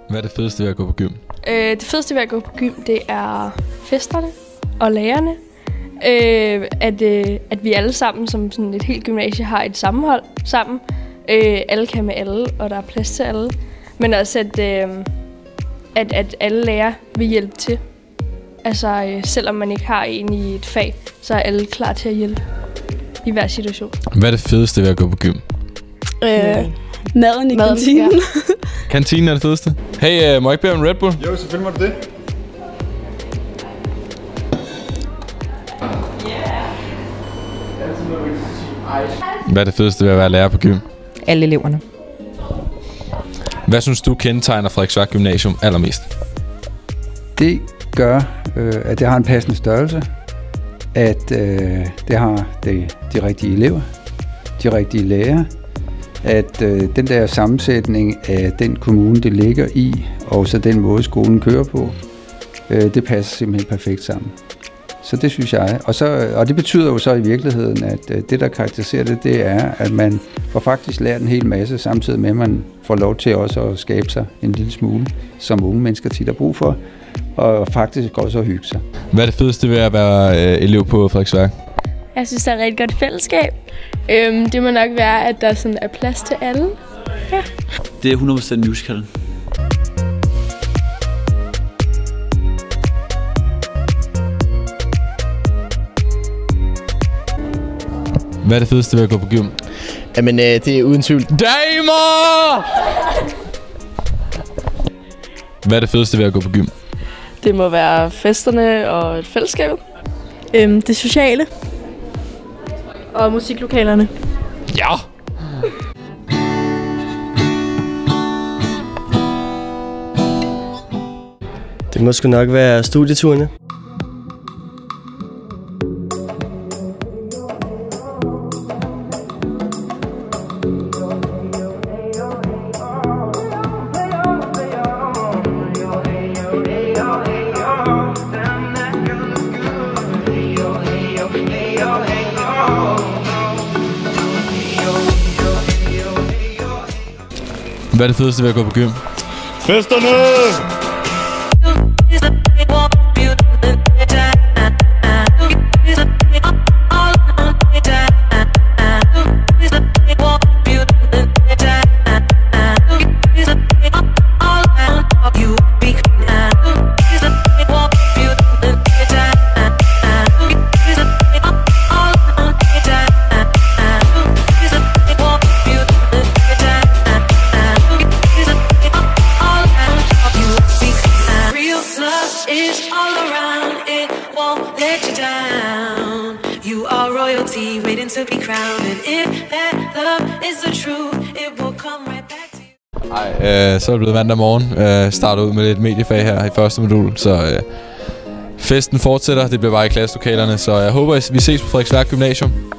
Hvad er det fedeste ved at gå på gym? Det fedeste ved at gå på gym, det er festerne og lærerne. At vi alle sammen, som sådan et helt gymnasie, har et sammenhold sammen. Alle kan med alle, og der er plads til alle. Men også, at alle lærer vil hjælpe til. Altså, selvom man ikke har en i et fag, så er alle klar til at hjælpe i hver situation. Hvad er det fedeste ved at gå på gym? Maden i kantinen. Ja. Kantinen er det fedeste. Hey, må jeg ikke bede om en Red Bull? Jo, selvfølgelig må du det. Hvad er det fedeste ved at være lærer på gym? Alle eleverne. Hvad synes du kendetegner Frederiksværk Gymnasium allermest? Det gør, at det har en passende størrelse, at det har de rigtige elever, de rigtige lærere, at den der sammensætning af den kommune, det ligger i, og så den måde, skolen kører på, det passer simpelthen perfekt sammen. Så det synes jeg. Og det betyder jo så i virkeligheden, at det, der karakteriserer det, det er, at man får faktisk lært en hel masse, samtidig med, at man får lov til også at skabe sig en lille smule, som unge mennesker tit har brug for, og faktisk også at hygge sig. Hvad er det fedeste ved at være elev på Frederiksværk? Jeg synes, der er et rigtig godt fællesskab. Det må nok være, at der sådan er plads til alle. Ja. Det er 100% musical. Hvad er det fedeste ved at gå på gym? Jamen, det er uden tvivl. Damer! Hvad er det fedeste ved at gå på gym? Det må være festerne og fællesskabet. Det sociale. Og musiklokalerne. Ja! Det må sgu nok være studieturene. Hvad er det fedeste ved at gå på gym? Festerne! You are royalty waiting to be crowned, and if that love is the truth, it will come right back to you. Så er det blevet mandag morgen. Starter ud med lidt mediefag her i første modul, så festen fortsætter. Det bliver bare i klasselokalerne, så jeg håber, vi ses på Frederiksværk Gymnasium.